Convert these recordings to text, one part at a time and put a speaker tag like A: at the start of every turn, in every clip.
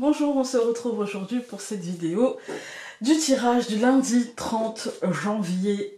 A: Bonjour, on se retrouve aujourd'hui pour cette vidéo du tirage du lundi 30 janvier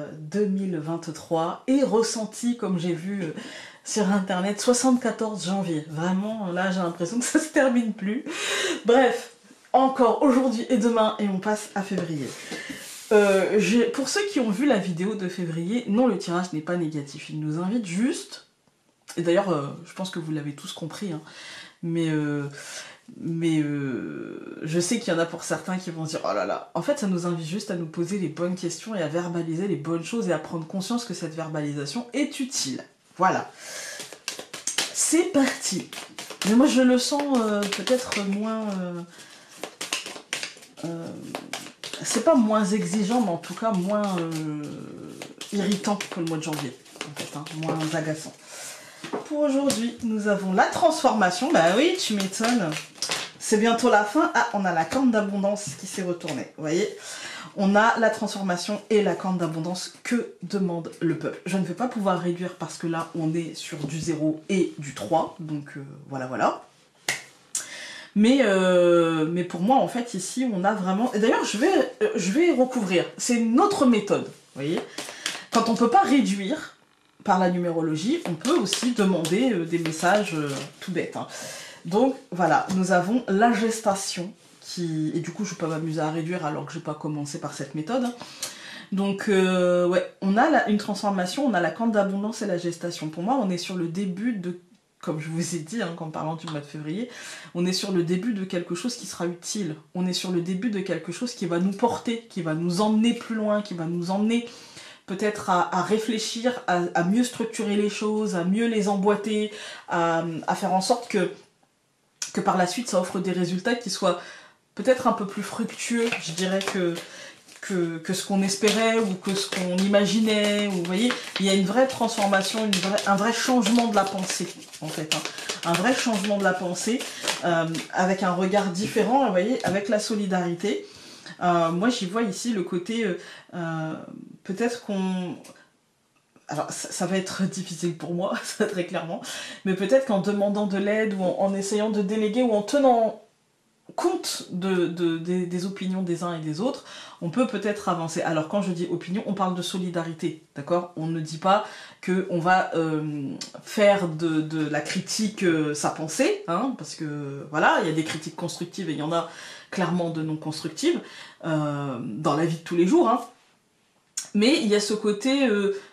A: 2023 et ressenti, comme j'ai vu sur internet, 74 janvier. Vraiment, là j'ai l'impression que ça se termine plus. Bref, encore aujourd'hui et demain et on passe à février. Pour ceux qui ont vu la vidéo de février, non, le tirage n'est pas négatif. Il nous invite juste, et d'ailleurs je pense que vous l'avez tous compris, hein, mais je sais qu'il y en a pour certains qui vont se dire oh là là, en fait ça nous invite juste à nous poser les bonnes questions et à verbaliser les bonnes choses et à prendre conscience que cette verbalisation est utile. Voilà, c'est parti. Mais moi je le sens peut-être moins c'est pas moins exigeant, mais en tout cas moins irritant que le mois de janvier, en fait, hein, moins agaçant. Pour aujourd'hui, nous avons la transformation. Bah oui, tu m'étonnes. C'est bientôt la fin. Ah, on a la corne d'abondance qui s'est retournée. Vous voyez, on a la transformation et la corne d'abondance. Que demande le peuple? Je ne vais pas pouvoir réduire parce que là, on est sur du 0 et du 3. Donc voilà, voilà. Mais pour moi, en fait, ici, on a vraiment... Et d'ailleurs, je vais recouvrir. C'est une autre méthode, vous voyez. Quand on ne peut pas réduire par la numérologie, on peut aussi demander des messages tout bêtes. Hein. Donc, voilà, nous avons la gestation, qui... Et du coup, je ne peux pas m'amuser à réduire alors que je n'ai pas commencé par cette méthode. Hein. Donc, ouais, on a une transformation, on a la corne d'abondance et la gestation. Pour moi, on est sur le début de... Comme je vous ai dit, hein, en parlant du mois de février, on est sur le début de quelque chose qui sera utile. On est sur le début de quelque chose qui va nous porter, qui va nous emmener plus loin, qui va nous emmener peut-être à réfléchir, à mieux structurer les choses, à mieux les emboîter, à faire en sorte que par la suite ça offre des résultats qui soient peut-être un peu plus fructueux, je dirais, que ce qu'on espérait ou que ce qu'on imaginait. Vous voyez, il y a une vraie transformation, un vrai changement de la pensée, en fait. Hein. Un vrai changement de la pensée, avec un regard différent, vous voyez, avec la solidarité. Moi, j'y vois ici le côté, peut-être qu'on... Alors, ça va être difficile pour moi, ça très clairement, mais peut-être qu'en demandant de l'aide ou en essayant de déléguer ou en tenant compte des opinions des uns et des autres, on peut peut-être avancer. Alors quand je dis opinion, on parle de solidarité, d'accord? On ne dit pas qu'on va faire de la critique sa pensée, hein, parce que voilà, il y a des critiques constructives et il y en a clairement de non constructives dans la vie de tous les jours, hein. Mais il y a ce côté,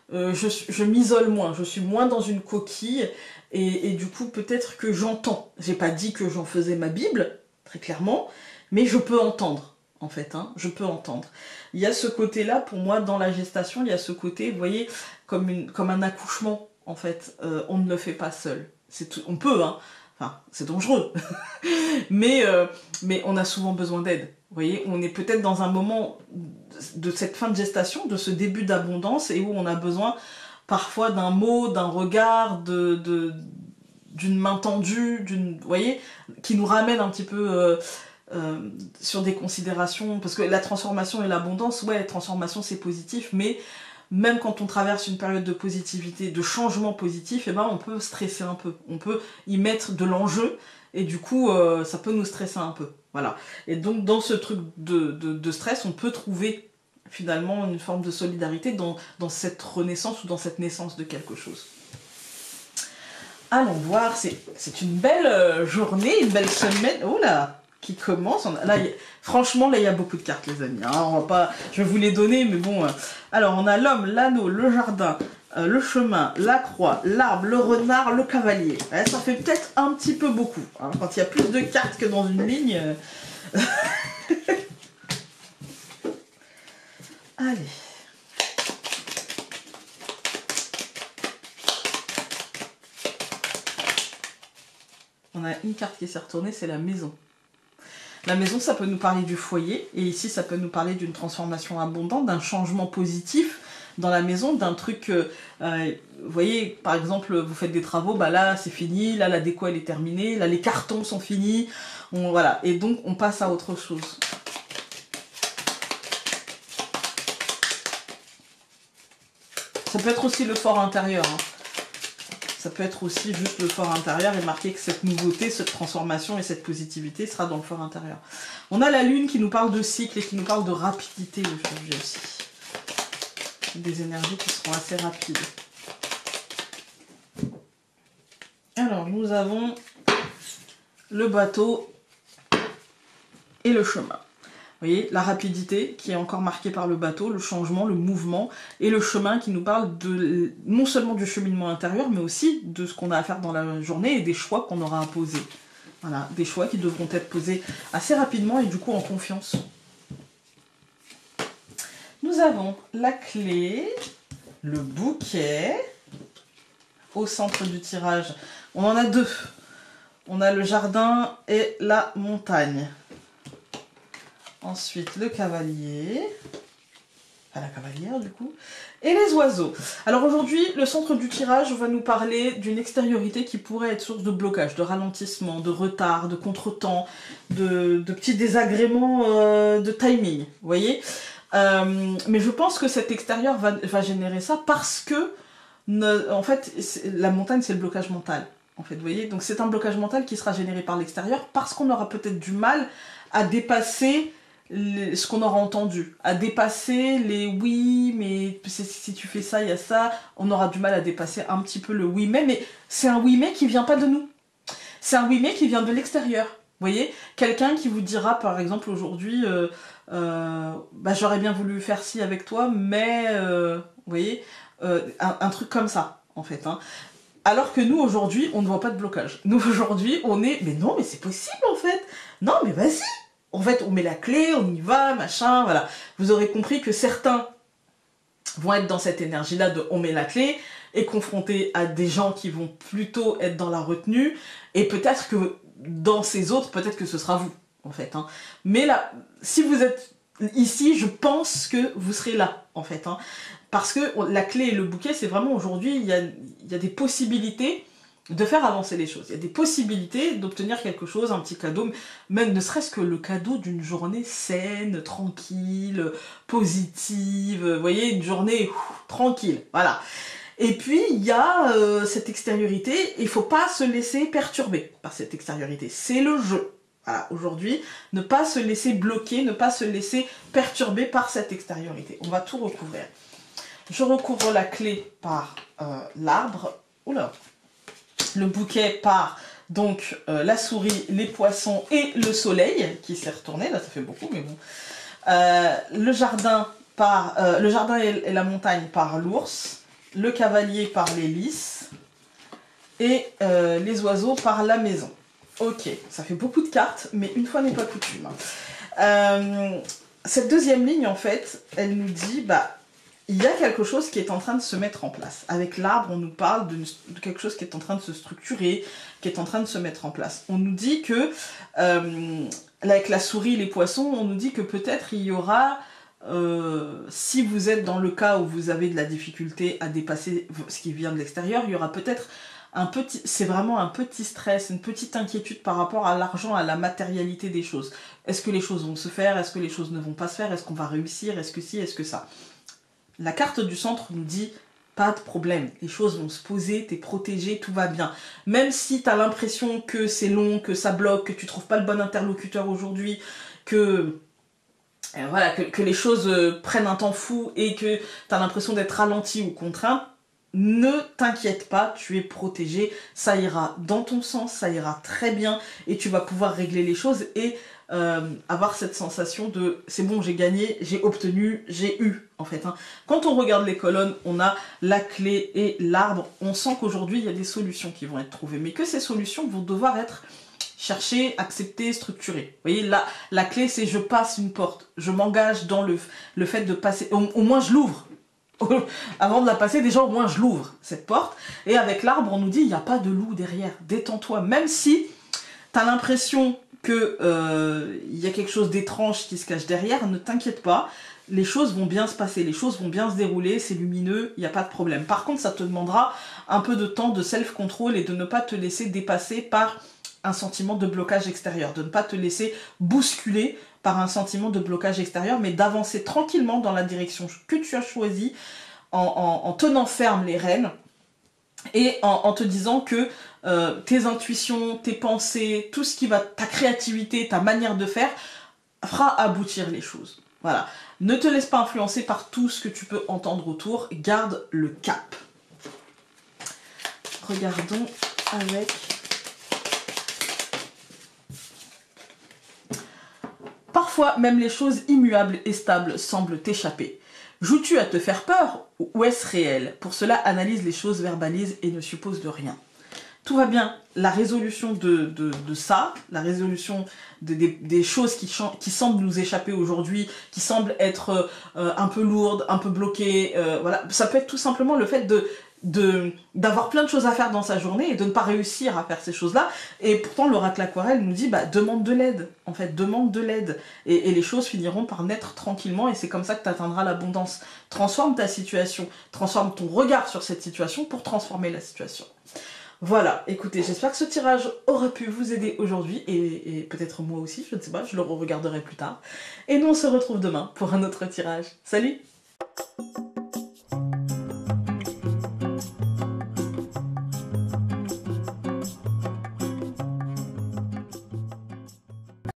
A: je m'isole moins, je suis moins dans une coquille et du coup peut-être que j'entends. J'ai pas dit que j'en faisais ma Bible, très clairement, mais je peux entendre, en fait, hein, je peux entendre. Il y a ce côté-là, pour moi, dans la gestation, il y a ce côté, vous voyez, comme un accouchement, en fait, on ne le fait pas seul. On peut, hein, enfin, c'est dangereux, mais on a souvent besoin d'aide. Vous voyez, on est peut-être dans un moment de cette fin de gestation, de ce début d'abondance, et où on a besoin parfois d'un mot, d'un regard, d'une main tendue, vous voyez, qui nous ramène un petit peu sur des considérations, parce que la transformation et l'abondance, ouais, la transformation c'est positif, mais même quand on traverse une période de positivité, de changement positif, eh ben, on peut stresser un peu, on peut y mettre de l'enjeu, et du coup, ça peut nous stresser un peu, voilà. Et donc, dans ce truc de stress, on peut trouver finalement une forme de solidarité dans cette renaissance ou dans cette naissance de quelque chose. Allons voir, c'est une belle journée, une belle semaine, oh là, qui commence. Là, franchement, là, il y a beaucoup de cartes, les amis. Hein, on va pas, je vais vous les donner, mais bon. Alors, on a l'homme, l'anneau, le jardin, le chemin, la croix, l'arbre, le renard, le cavalier. Ouais, ça fait peut-être un petit peu beaucoup. Hein, quand il y a plus de cartes que dans une ligne. Allez. On a une carte qui s'est retournée, c'est la maison. La maison, ça peut nous parler du foyer, et ici, ça peut nous parler d'une transformation abondante, d'un changement positif dans la maison, d'un truc... vous voyez, par exemple, vous faites des travaux, bah là, c'est fini, là, la déco, elle est terminée, là, les cartons sont finis, voilà, et donc, on passe à autre chose. Ça peut être aussi le fort intérieur, hein. ça peut être aussi juste le fort intérieur et marquer que cette nouveauté, cette transformation et cette positivité sera dans le fort intérieur. On a la lune qui nous parle de cycle et qui nous parle de rapidité aujourd'hui aussi. Des énergies qui seront assez rapides. Alors, nous avons le bateau et le chemin. Vous voyez, la rapidité qui est encore marquée par le bateau, le changement, le mouvement, et le chemin qui nous parle de non seulement du cheminement intérieur, mais aussi de ce qu'on a à faire dans la journée et des choix qu'on aura à poser. Voilà, des choix qui devront être posés assez rapidement et du coup en confiance. Nous avons la clé, le bouquet, au centre du tirage. On en a deux. On a le jardin et la montagne. Ensuite, le cavalier, enfin la cavalière du coup, et les oiseaux. Alors aujourd'hui, le centre du tirage va nous parler d'une extériorité qui pourrait être source de blocage, de ralentissement, de retard, de contretemps, de petits désagréments de timing, vous voyez. Mais je pense que cet extérieur va générer ça parce que, en fait, la montagne, c'est le blocage mental. En fait, vous voyez, donc c'est un blocage mental qui sera généré par l'extérieur parce qu'on aura peut-être du mal à dépasser ce qu'on aura entendu, à dépasser les oui, mais si tu fais ça, il y a ça, on aura du mal à dépasser un petit peu le oui, mais c'est un oui, mais qui vient pas de nous. C'est un oui, mais qui vient de l'extérieur. Vous voyez, quelqu'un qui vous dira, par exemple, aujourd'hui, bah, j'aurais bien voulu faire ci avec toi, mais, vous voyez, un truc comme ça, en fait, hein. Alors que nous, aujourd'hui, on ne voit pas de blocage. Nous, aujourd'hui, on est, mais non, mais c'est possible, en fait. Non, mais vas-y. En fait, on met la clé, on y va, machin, voilà. Vous aurez compris que certains vont être dans cette énergie-là de on met la clé, et confrontés à des gens qui vont plutôt être dans la retenue, et peut-être que dans ces autres, peut-être que ce sera vous, en fait, hein. Mais là, si vous êtes ici, je pense que vous serez là, en fait, hein. Parce que la clé et le bouquet, c'est vraiment aujourd'hui, il y a des possibilités de faire avancer les choses. Il y a des possibilités d'obtenir quelque chose, un petit cadeau, même ne serait-ce que le cadeau d'une journée saine, tranquille, positive, vous voyez, une journée tranquille, voilà. Et puis, il y a cette extériorité, il ne faut pas se laisser perturber par cette extériorité, c'est le jeu. Voilà, aujourd'hui, ne pas se laisser bloquer, ne pas se laisser perturber par cette extériorité. On va tout recouvrir. Je recouvre la clé par l'arbre, oula, le bouquet par donc la souris, les poissons et le soleil qui s'est retourné, là ça fait beaucoup mais bon. Le jardin et la montagne par l'ours, le cavalier par les lys et les oiseaux par la maison. Ok, ça fait beaucoup de cartes, mais une fois n'est pas coutume. Cette deuxième ligne en fait, elle nous dit bah il y a quelque chose qui est en train de se mettre en place. Avec l'arbre, on nous parle de quelque chose qui est en train de se structurer, qui est en train de se mettre en place. On nous dit que, avec la souris, les poissons, on nous dit que peut-être il y aura, si vous êtes dans le cas où vous avez de la difficulté à dépasser ce qui vient de l'extérieur, il y aura peut-être c'est vraiment un petit stress, une petite inquiétude par rapport à l'argent, à la matérialité des choses. Est-ce que les choses vont se faire? Est-ce que les choses ne vont pas se faire? Est-ce qu'on va réussir? Est-ce que si? Est-ce que ça? La carte du centre nous dit pas de problème, les choses vont se poser, t'es protégé, tout va bien. Même si t'as l'impression que c'est long, que ça bloque, que tu trouves pas le bon interlocuteur aujourd'hui, que voilà, que les choses prennent un temps fou et que t'as l'impression d'être ralenti ou contraint, ne t'inquiète pas, tu es protégé, ça ira dans ton sens, ça ira très bien et tu vas pouvoir régler les choses et avoir cette sensation de c'est bon, j'ai gagné, j'ai obtenu, j'ai eu en fait, hein. Quand on regarde les colonnes, on a la clé et l'arbre, on sent qu'aujourd'hui il y a des solutions qui vont être trouvées, mais que ces solutions vont devoir être cherchées, acceptées, structurées. Vous voyez, là, la clé c'est je passe une porte, je m'engage dans le fait de passer, au moins je l'ouvre. Avant de la passer, déjà au moins je l'ouvre, cette porte. Et avec l'arbre, on nous dit, il n'y a pas de loup derrière, détends-toi. Même si tu as l'impression qu'il y a quelque chose d'étrange qui se cache derrière, ne t'inquiète pas, les choses vont bien se passer, les choses vont bien se dérouler, c'est lumineux, il n'y a pas de problème. Par contre, ça te demandera un peu de temps de self-control et de ne pas te laisser dépasser par un sentiment de blocage extérieur, de ne pas te laisser bousculer par un sentiment de blocage extérieur, mais d'avancer tranquillement dans la direction que tu as choisie, en tenant ferme les rênes, et en te disant que tes intuitions, tes pensées, tout ce qui va, ta créativité, ta manière de faire, fera aboutir les choses. Voilà. Ne te laisse pas influencer par tout ce que tu peux entendre autour, garde le cap. Regardons avec... Parfois, même les choses immuables et stables semblent t'échapper. Joues-tu à te faire peur ou est-ce réel? Pour cela, analyse les choses, verbalise et ne suppose de rien. Tout va bien. La résolution de ça, la résolution des choses qui semblent nous échapper aujourd'hui, qui semblent être un peu lourdes, un peu bloquées, voilà. Ça peut être tout simplement le fait d'avoir plein de choses à faire dans sa journée et de ne pas réussir à faire ces choses-là. Et pourtant, l'oracle aquarelle nous dit, bah, demande de l'aide. En fait, demande de l'aide. Et les choses finiront par naître tranquillement et c'est comme ça que tu atteindras l'abondance. Transforme ta situation, transforme ton regard sur cette situation pour transformer la situation. Voilà, écoutez, j'espère que ce tirage aura pu vous aider aujourd'hui et peut-être moi aussi, je ne sais pas, je le regarderai plus tard. Et nous on se retrouve demain pour un autre tirage. Salut!